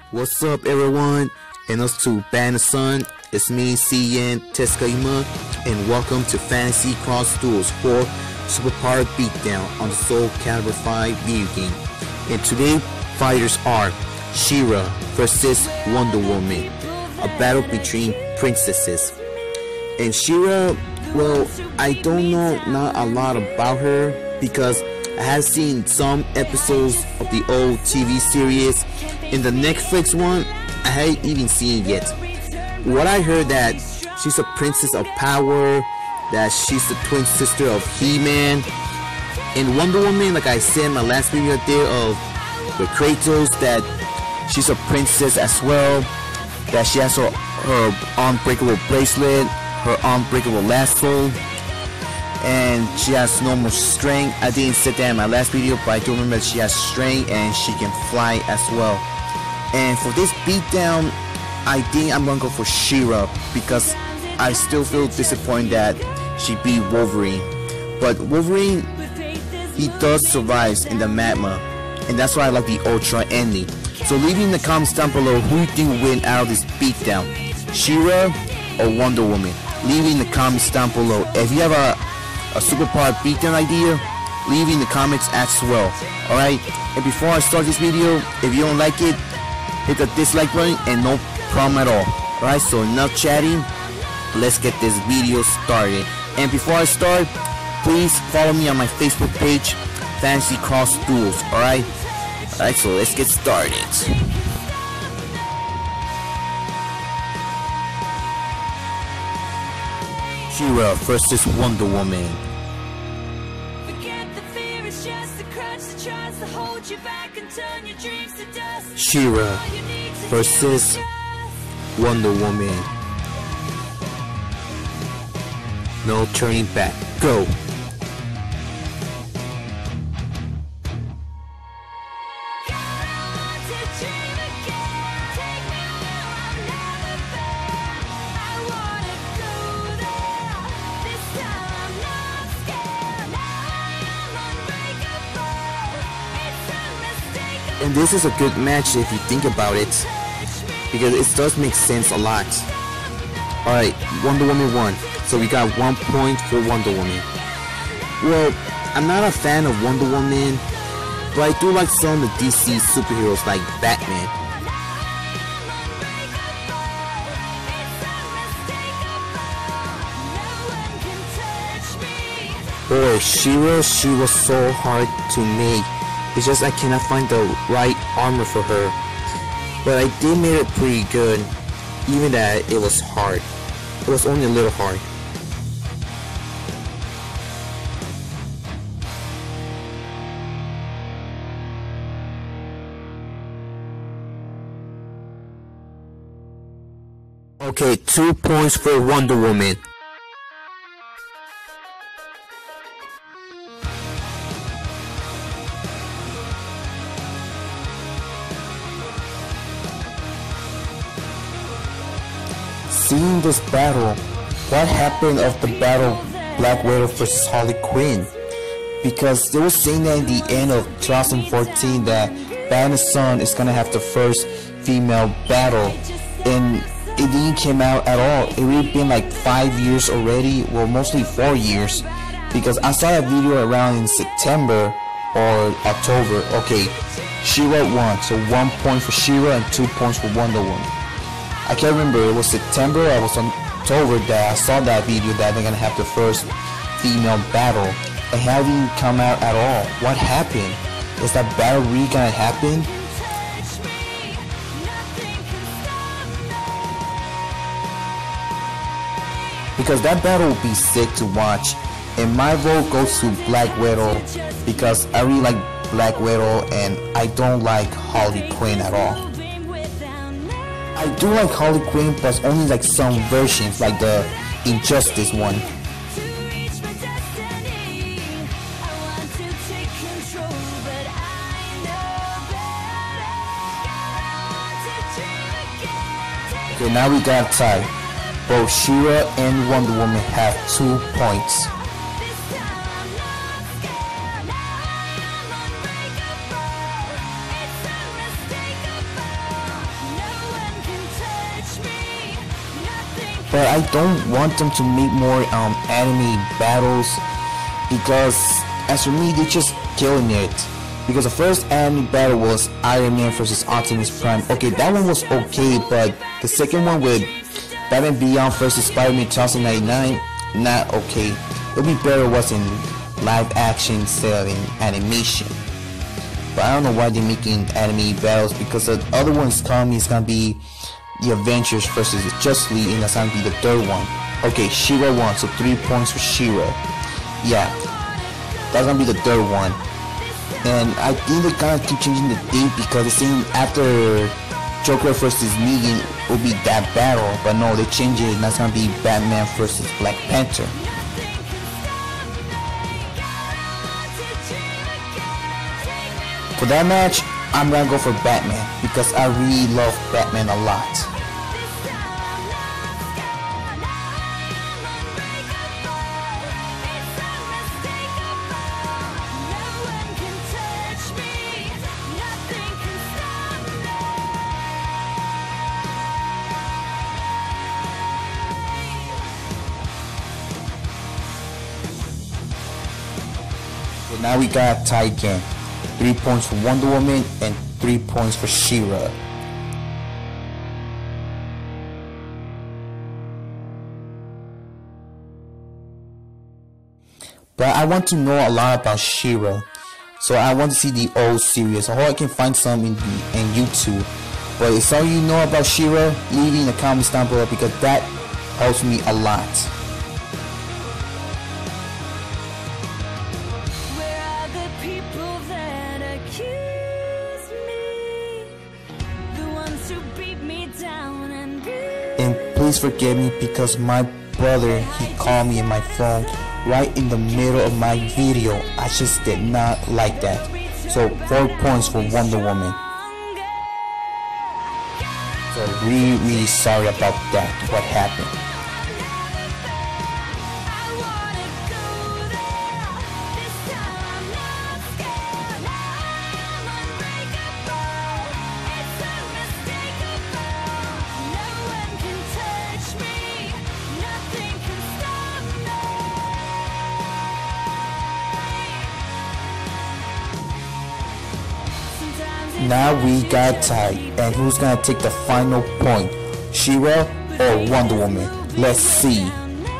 What's up, everyone? And us to Banner Sun. It's me, Cian Teskaima, and welcome to Fantasy Cross Duels 4 Superpower Beatdown on the Soul Calibur 5 video game. And today, fighters are She-Ra versus Wonder Woman, a battle between princesses. And She-Ra, well, I don't know not a lot about her because I have seen some episodes of the old TV series. In the Netflix one, I haven't even seen it yet. What I heard that she's a princess of power, that she's the twin sister of He-Man, and Wonder Woman, like I said in my last video there of the Kratos, that she's a princess as well, that she has her unbreakable bracelet, her unbreakable lasso, and she has normal strength. I didn't say that in my last video, but I do remember that she has strength and she can fly as well. And for this beatdown, I think I'm gonna go for She-Ra because I still feel disappointed that she beat Wolverine. But Wolverine, he does survive in the magma, and that's why I like the Ultra ending. So leave in the comments down below who you think will win out of this beatdown, She-Ra or Wonder Woman. Leave in the comments down below. If you have a superpower beatdown idea, leave in the comments as well. Alright, and before I start this video, if you don't like it, hit the dislike button and no problem at all. Alright, so enough chatting, let's get this video started. And before I start, please follow me on my Facebook page, Fantasy Cross Duels. Alright, so let's get started. She-Ra versus Wonder Woman. She-Ra versus Wonder Woman. No turning back. Go. And this is a good match if you think about it, because it does make sense a lot. Alright, Wonder Woman won, so we got 1 point for Wonder Woman. Well, I'm not a fan of Wonder Woman, but I do like some of the DC superheroes like Batman. Boy, She-Ra, she was so hard to make. It's just I cannot find the right armor for her. But I did make it pretty good, even that it was hard. It was only a little hard. Okay, 2 points for Wonder Woman. Seeing this battle, what happened of the battle Black Widow versus Harley Quinn? Because they were saying that in the end of 2014 that Banner Sun is gonna have the first female battle, and it didn't come out at all. It really been like 5 years already, well mostly 4 years, because I saw that video around in September or October. Okay, She-Ra won, so 1 point for She-Ra and 2 points for Wonder Woman. I can't remember, it was September or it was October that I saw that video that they're gonna have the first female battle. It hasn't come out at all. What happened? Is that battle really gonna happen? Because that battle will be sick to watch. And my vote goes to Black Widow because I really like Black Widow and I don't like Harley Quinn at all. I do like Harley Quinn, but only like some versions, like the Injustice one. Okay, now we got a tie. Both She-Ra and Wonder Woman have 2 points. but I don't want them to make more anime battles, because as for me, they're just killing it. Because the first anime battle was Iron Man versus Optimus Prime. Okay, that one was okay, but the second one with Batman Beyond versus Spider-Man 2099, not okay. It would be better was in live action instead of in animation. But I don't know why they're making anime battles, because the other one's coming is gonna be the Avengers versus Justice League, and that's gonna be the third one. Okay, She-Ra won, so 3 points for She-Ra. Yeah, that's gonna be the third one. And I think they're gonna keep changing the date, because they're saying after Joker versus Negan will be that battle, but no, they changed it, and that's gonna be Batman versus Black Panther. For that match, I'm gonna go for Batman, because I really love Batman a lot. So now we got a tie again. 3 points for Wonder Woman and 3 points for She-Ra. But I want to know a lot about She-Ra, so I want to see the old series. I hope I can find some in YouTube. But if some of you know about She-Ra, leave it in the comments down below, because that helps me a lot. And please forgive me, because my brother, he called me in my phone right in the middle of my video. I just did not like that. So 4 points for Wonder Woman. So really sorry about that, what happened. Now we got tied, and who's gonna take the final point? She-Ra or Wonder Woman? Let's see.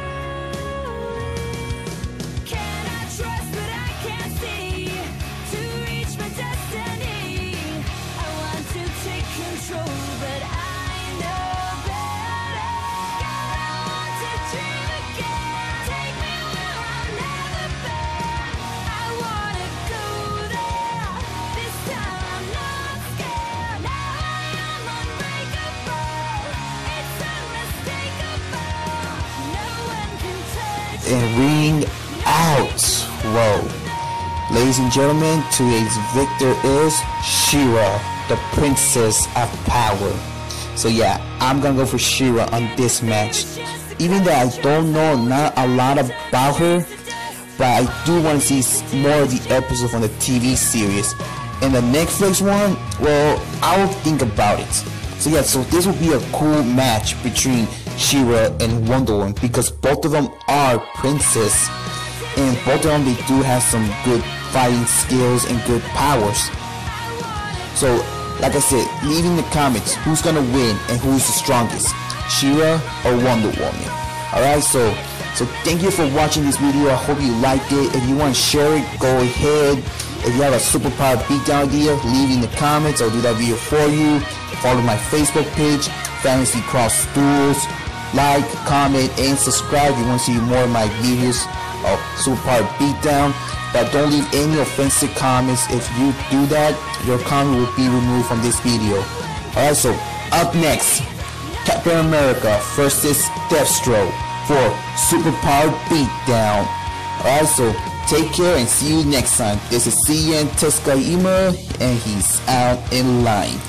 And ring out. Whoa. Ladies and gentlemen, today's victor is She-Ra, the Princess of Power. So yeah, I'm gonna go for She-Ra on this match. Even though I don't know not a lot about her, but I do want to see more of the episodes from the TV series. And the Netflix one, well, I will think about it. So yeah, so this will be a cool match between She-Ra and Wonder Woman, because both of them are princess, and both of them, they do have some good fighting skills and good powers. So like I said, leave in the comments who's gonna win and who's the strongest, She-Ra or Wonder Woman. Alright, so thank you for watching this video. I hope you liked it. If you want to share it, go ahead. If you have a superpower beatdown idea, leave in the comments. I'll do that video for you. Follow my Facebook page, Fantasy Cross Duels. Like, comment, and subscribe if you want to see more of my videos of superpower beatdown. But don't leave any offensive comments. If you do that, your comment will be removed from this video. Alright, so up next, Captain America versus Deathstroke for superpower beatdown. Alright, so take care and see you next time. This is CN Teskaima, and he's out in line.